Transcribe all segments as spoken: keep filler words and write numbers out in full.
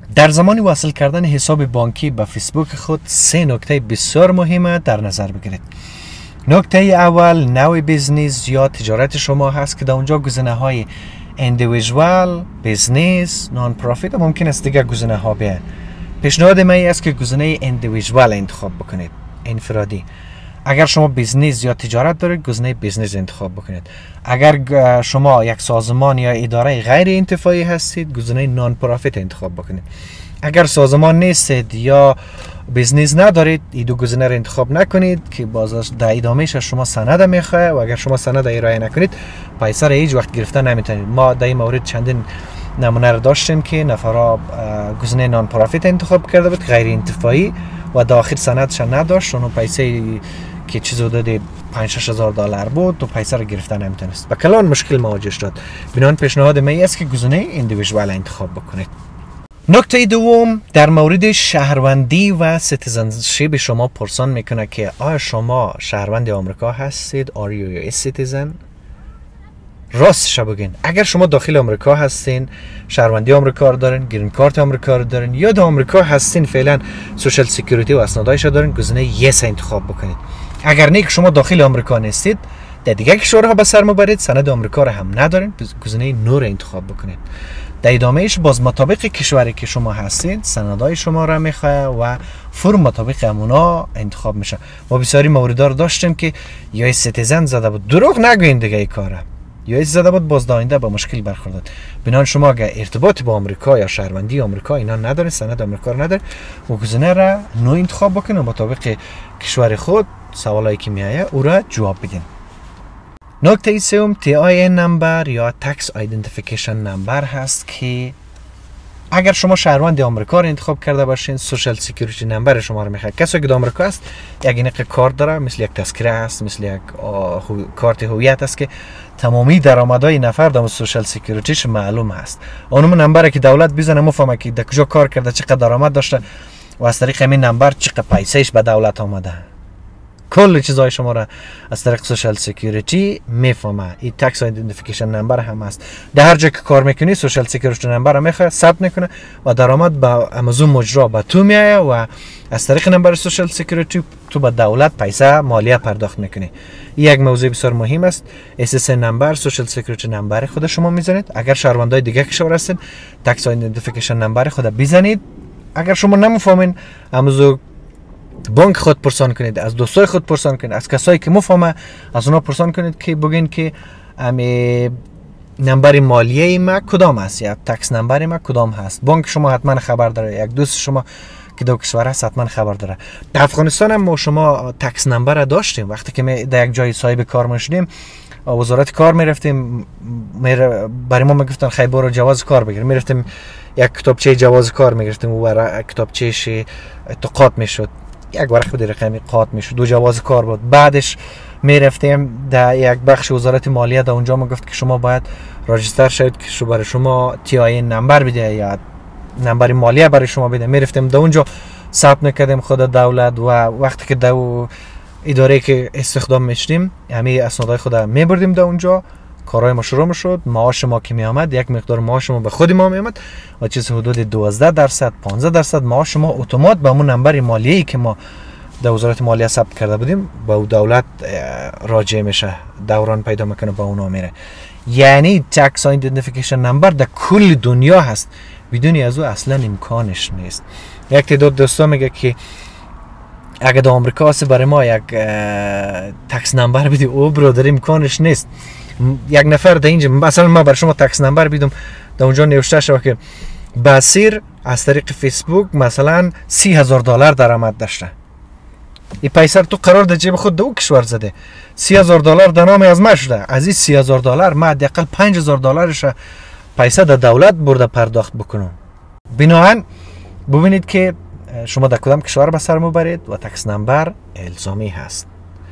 در زمان وصل کردن حساب بانکی به فیسبوک خود سه نکته بسیار مهمه در نظر بگیرید. نکته اول نوع بیزنس یا تجارت شما هست که در اونجا گزینه های اندیویژوال، بیزنس، نان پروفیت ممکن است دیگه گزینه ها بیاین. پیشنهاد من است که گزینه اندیویژوال انتخاب بکنید، انفرادی. اگر شما بیزنس یا تجارت دارید گزینه بیزنس انتخاب بکنید. اگر شما یک سازمان یا اداره غیر انتفاعی هستید گزینه نان پروفیت انتخاب بکنید. اگر سازمان نیستید یا بیزنس ندارید این دو گزینه رو انتخاب نکنید که باز در ادامهش شما سند میخواه و اگر شما سند ارائه نکنید پیسه را هیچ وقت گرفته نمیتونید. ما در این مورد چندین نمونه رو داشتیم که نفرها گزینه نان پروفیت انتخاب کرده بود، غیر انتفاعی، و در آخر سندش نداشت، اون پیسه که چیز حدود پنج شش هزار دلار بود تو پیسه رو گرفته نمیتونست. با کلان مشکل مواجه شد. بنابراین پیشنهاد من است که گزینه اندیویژوال انتخاب بکنید. نکته دوم در مورد شهروندی و سیتیزنشیپ شما پرسان میکنه که آیا شما شهروند آمریکا هستید؟ Are you a citizen؟ راستش بگین. اگر شما داخل آمریکا هستین، شهروندی آمریکا رو دارین، گرین کارت آمریکا رو دارین، یا در آمریکا هستین فعلا سوشال سکیوریتی و اسنادایش رو دارین، گزینه یس انتخاب بکنید. اگر نه که شما داخل آمریکا نیستید، در دیگه کشورها به سر میبرید، سند آمریکا رو هم ندارین، گزینه نو رو انتخاب بکنید. در ادامهش باز مطابق کشوری که شما هستید سندهای شما را میخواه و فرم مطابق همونا انتخاب میشه. ما بسیاری موردها رو داشتیم که یا سیتیزن زده بود، دروغ نگوین دیگه این کاره، یا زده بود باز داینده با مشکل برخورد. بنابراین شما اگر ارتباط با آمریکا یا شهروندی آمریکا اینا نداره، سند آمریکا رو نداره، و گزینه را نو انتخاب بکنید و مطابق کشور خود سوالایی که میایه او را جواب بدین. نکته سوم تی آی ان نمبر یا تکس آیدنتیفیکیشن نمبر هست که اگر شما شهروند آمریکا رو انتخاب کرده باشین سوشال سکیوریتی نمبر شما رو میخواد. کسی که در آمریکا است یک اینقه کارت داره، مثل یک تذکره است، مثل یک کارت هویت است که تمامی درآمدهای نفر در سوشال سکیوریتیش معلوم هست. اونم نمبر که دولت بزنه مفهمه که در کجا کار کرده، چقدر درآمد داشته و از طریق همین نمبر چقدر پیسهش به دولت آمده. کل چیزای شما را از طریق سوشال سکیوریتی میفهمه. این تکس آیدنتیفیکیشن نمبر هم است. در هر جا که کار میکنی سوشال سکیوریتی نمبر را میخواد ثبت میکنه و درآمد با امازون مجرا به تو میایه و از طریق نمبر سوشال سکیوریتی تو به دولت پیسه مالیه پرداخت میکنی. این یک موضوع بسیار مهم است. اس اس نمبر سوشال سکیوریتی نمبر خود شما میزنید. اگر شهروندای دیگه کشور هستین تکس آیدنتیفیکیشن نمبر خود بزنید. اگر شما نمیفهمین امازون بانک خود پرسان کنید، از دوستای خود پرسان کنید، از کسایی که مفهمه از اونا پرسان کنید که بگین که امی نمبر مالیه ما کدام است یا تکس نمبر ما کدام هست. بانک شما حتما خبر داره، یک دوست شما که در کشور هست حتما خبر داره. در افغانستان هم ما شما تکس نمبر را داشتیم. وقتی که ما در یک جای صاحب کار میشدیم وزارت کار میرفتیم، برای ما میگفتن خیلی برو جواز کار بگیر. میرفتیم یک کتابچه جواز کار میگرفتیم و برای کتابچهش اتقاط میشد، یک ورق بود رقمی قاط میشد، دو جواز کار بود. بعدش میرفتیم در یک بخش وزارت مالیه، در اونجا ما گفت که شما باید راجستر شوید که شو برای شما تی آی نمبر بده یا نمبر مالیه برای شما بده. میرفتیم در اونجا ثبت میکردیم خود دولت و وقتی که در اداره که استخدام میشدیم همه اسنادهای خود میبردیم در اونجا، کارهای ما شروع میشد. معاش ما که می آمد یک مقدار معاش ما به خود ما می آمد و چیز حدود دوازده درصد پانزده درصد معاش ما اتومات به اون نمبر مالیه‌ای که ما در وزارت مالیه ثبت کرده بودیم با دولت راجع میشه، دوران پیدا میکنه با اونها میره. یعنی تکس آیدنتیفیکیشن نمبر در کل دنیا هست، بدون از او اصلا امکانش نیست. یک تعداد دوستا میگه که اگه در آمریکا هست برای ما یک تکس نمبر بدی، او برادر امکانش نیست. یک نفر در اینجا مثلا ما برای شما تکس نمبر بدم، در اونجا نوشته شده که بصیر از طریق فیسبوک مثلا سی هزار دلار درآمد داشته. این پیسه تو قرار در جیب خود دو کشور زده، سی هزار دلار در نام از ما شده. از این سی هزار دلار ما حداقل پنج هزار دلارش پیسه در دولت برده پرداخت بکنم. بنابراین ببینید که شما در کدام کشور به سر میبرید و تکس نمبر الزامی هست.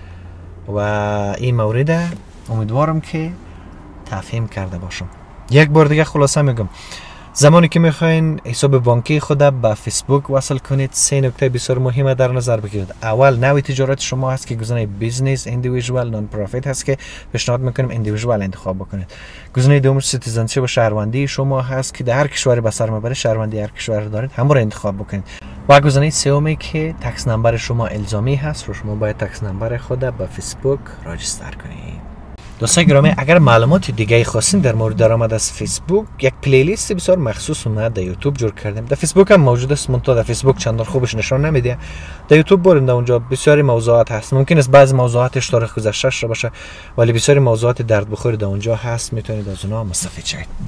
و این مورد امیدوارم که تفهیم کرده باشم. یک بار دیگه خلاصه میگم، زمانی که میخواین حساب بانکی خود به فیسبوک وصل کنید، سه نکته بسیار مهمه در نظر بگیرید. اول نوع تجارت شما هست که گزینه بیزنس، ایندیویدوال، نان پروفیت هست که پیشنهاد میکنیم ایندیویدوال انتخاب بکنید. گزینه دوم سیتیزنشیپ و شهروندی شما هست که در هر کشوری به سر میبره، شهروندی هر کشور دارید همون رو انتخاب بکنید. و گزینه سومی که تکس نمبر شما الزامی هست رو شما باید تکس نمبر خود به فیسبوک راجستر کنید. دوستان گرامی، اگر معلومات دیگه خواستین در مورد درآمد از فیسبوک، یک پلیلیست بسیار مخصوص ما در یوتیوب جور کردیم. در فیسبوک هم موجود است، منتها در فیسبوک چندان خوبش نشان نمیده. در یوتیوب برین، در اونجا بسیاری موضوعات هست. ممکن است بعضی موضوعاتش تاریخ گذشته باشه، ولی بسیاری موضوعات درد بخور در اونجا هست، میتونید از اونها مستفید شید.